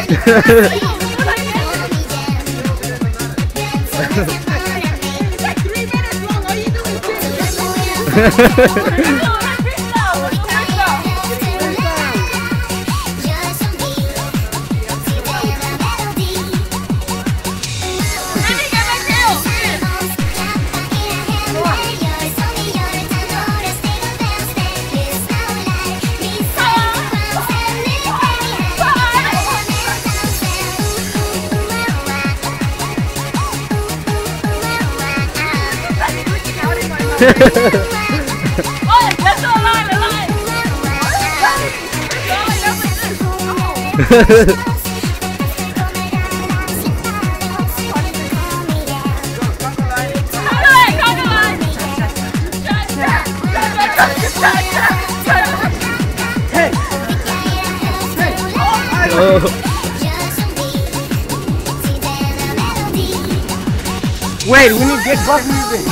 Wait, we need to get buff moving.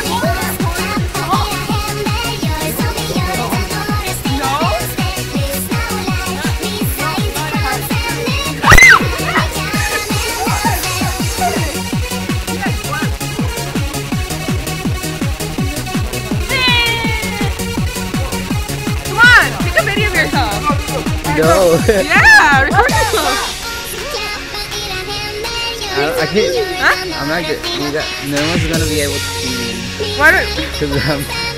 Come on, take a video of yourself. No. Yeah, record yourself. I can't. Huh? I'm not good. No one's gonna be able to see me. Why don't? Because I'm